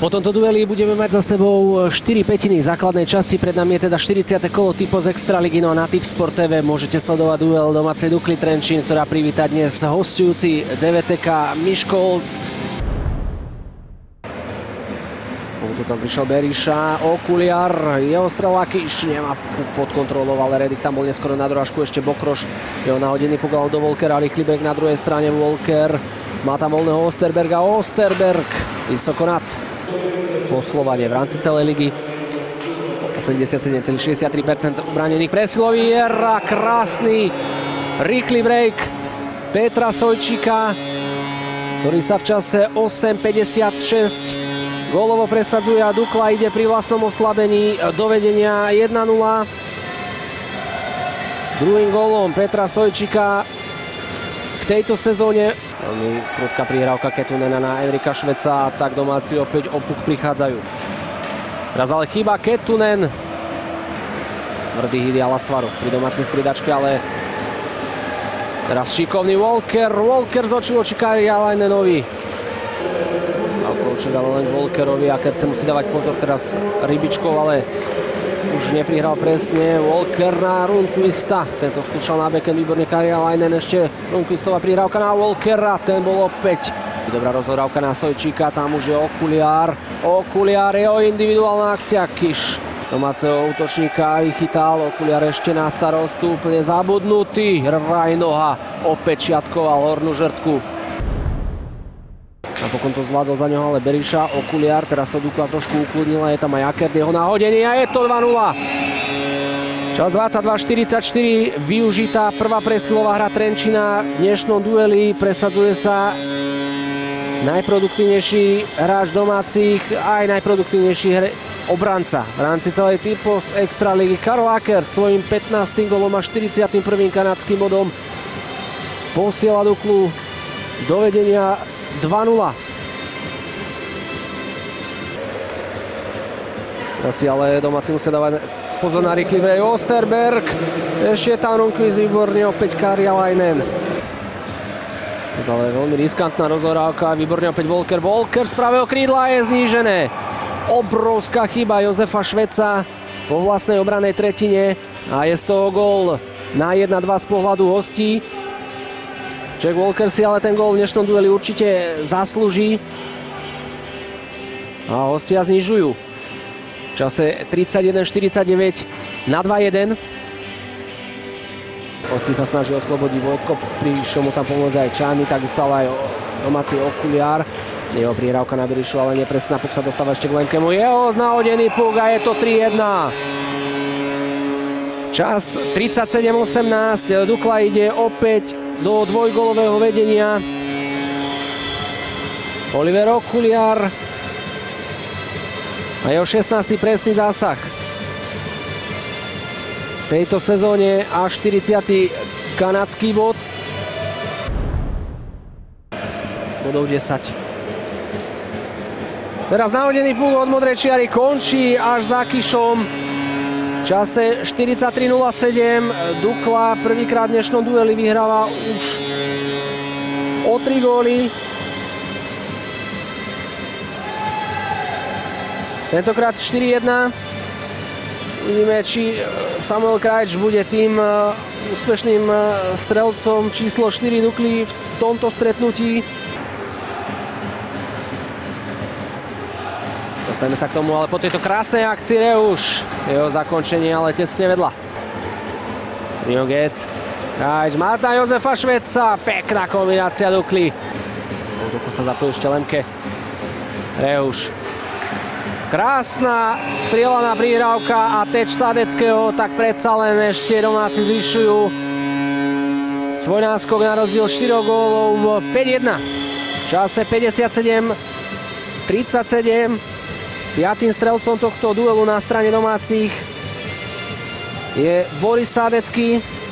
Po tomto dueli budeme mať za sebou 4 pätiny základnej časti. Pred nami je teda 40. kolo Typo z Extraligy. No a na Tipsport TV môžete sledovať duel domácej Dukly Trenčín, ktorá privíta dnes hostujúci DVTK Miskolc. Tam prišiel Berisha, Okuliar, jeho strel Lakiš nemá pod kontrolou, ale Reddick tam bol neskoro na dorožku, ešte Bokroš, jeho nahodený pukal do Volkera, rýchly bek na druhej strane, Volker má tam voľného Osterberga, Osterberg vysoko nad poslovanie v rámci celej ligy. 87,63% obránených presilový Jera, krásny rýchly break Petra Sojčíka, ktorý sa v čase 8:56 gólovo presadzuje a Dukla ide pri vlastnom oslabení do vedenia 1-0. Druhým gólom Petra Sojčíka v tejto sezóne. Veľmi prudká prihrávka Ketunena na Enrika Šveca a tak domáci opäť o puk prichádzajú. Teraz ale chýba Ketunen. Tvrdý hit Alasvaru pri domácej striedačke, ale teraz šikovný Volker. Volker z očí voči Karjalainenovi. Ale len Volkerovi a Kerce musí dávať pozor teraz Rybičkov, ale už neprihral presne. Volker na Rundqvista, tento skúšal na backhand výborne Karjalainen, ešte Rundqvistová prihrávka na Volkera, ten bol opäť. Dobrá rozhodávka na Sojčíka, tam už je Okuliar. Okuliar, jeho individuálna akcia, Kiš domáceho útočníka vychytal, Okuliar ešte na starostu, úplne zabudnutý. Rajnoha opäť šiatkoval hornú žrtku. Napokon to zvládol za ňoho, ale Berisha, Okuliar, teraz to Dukla trošku ukludnila, je tam aj Akert, jeho nahodenie a je to 2-0. Čas 22:44, využitá prvá presilová hra Trenčína v dnešnom dueli, presadzuje sa najproduktívnejší hráč domácich, aj najproduktívnejší obranca v rámci celej Typo z Extraligy. Karl Akert svojím 15. gólom a 41. kanadským bodom posiela Duklu do vedenia 2-0. Asi ale domáci musia dávať pozor na rýchly vrej. Osterberg, ešte tam Rundqvist, výborne opäť Karjalainen. Ale veľmi riskantná rozhrávka, výborne opäť Volker. Volker z pravého krídla je znížené. Obrovská chyba Jozefa Šveca vo vlastnej obranej tretine a je z toho gól na 1-2 z pohľadu hostí. Jack Volker si ale ten gól v dnešnom dueli určite zaslúži. A hostia znižujú. V čase 31:49 na 2-1. Hosti sa snaží oslobodiť Vojtko, prišiel mu tam pomôcť aj Čány, takisto aj domáci Okuliar. Jeho prihrávka na Berishu, ale nepresná, puk sa dostáva ešte k Lemkemu. Jeho nahodený puk a je to 3-1. Čas 37:18. Dukla ide opäť do dvojgólového vedenia. Oliver Okuliar a jeho 16. presný zásah. V tejto sezóne a 40. kanadský bod. Bodov 10. Teraz nahodený puk od modrej čiary končí až za Kišom. V čase 43:07 Dukla prvýkrát v dnešnom dueli vyhráva už o 3 góly. Tentokrát 4-1. Uvidíme, či Samuel Krajč bude tým úspešným strelcom číslo 4 Dukly v tomto stretnutí. Dostaneme sa k tomu, ale po tejto krásnej akcii Reuš. Jeho zakončenie ale tesne vedľa. Primo Gec. Krajč, Marta Jozefa Šveca. Pekná kombinácia Dukly. Útoku sa zapojil ešte Lemke. Reuš. Krásna strieľaná prihrávka a teč Sadeckého, tak predsa len ešte domáci zvyšujú svoj náskok na rozdiel 4 gólov 5-1. V čase 57:37. Piatým strelcom tohto duelu na strane domácich je Boris Sadecký.